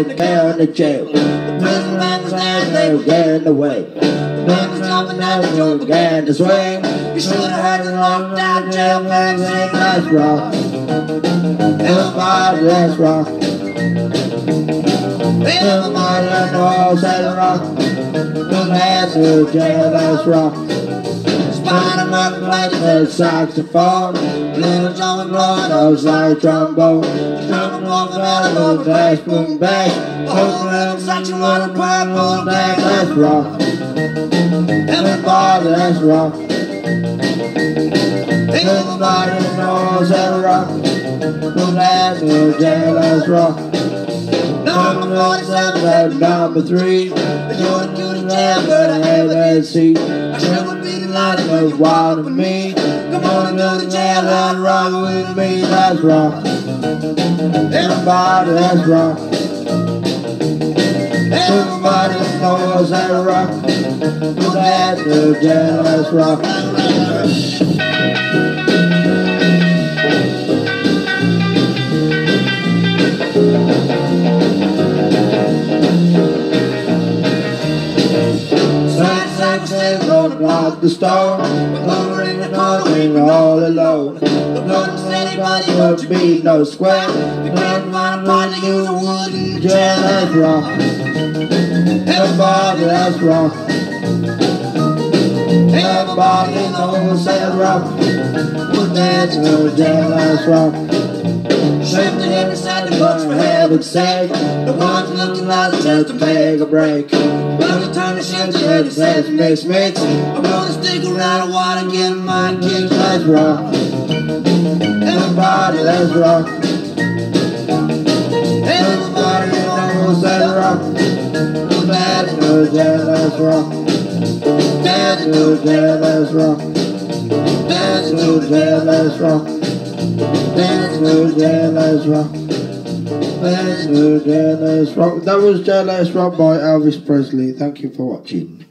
the down the jail. The prison man was there, they were getting away. The man was jumping down the joint, began to swing. You should have had the locked down jailbird sing. Let's rock. Everybody, let's rock. Everybody, let's all say rock. Put hands to the jail, let's rock. Spider Monkey played the saxophone. Little John blowing those like trombone. Drumming off the melody, bass, boom, bass. Whole little section on the purple deck. Let's rock. Everybody, let's rock. Everybody knows that rock. Put hands to the jail, let's rock. Number 47 and number 3. You're to the jail, but I have that seat. I sure would be delighted if you wild to me. Come on to the jail and rock with me. Let's rock. Everybody, let's rock. Everybody knows that rock. Put that to the jail, let's rock. Block the stone, over in the corner when you're all alone. Don't notice anybody but be no square. You can't find a partner, you the wooden jail. Let's rock. Everybody, let's rock. Everybody knows that rock. Put that to the jail, let's rock. Shift to every side the books for heaven's sake. The ones looking like just to make a break. Gonna turn the shift to every side mix. I'm gonna stick around a while and get my kicks. Let's rock. Everybody, let's rock. Everybody knows that rock. Put that to the jail, let's rock. Dance to the jail, let's rock. Dance to the jail, let's rock. Dance to the jail, let's rock. Dance to the jail, let's rock. That was Jail, Let's Rock by Elvis Presley. Thank you for watching.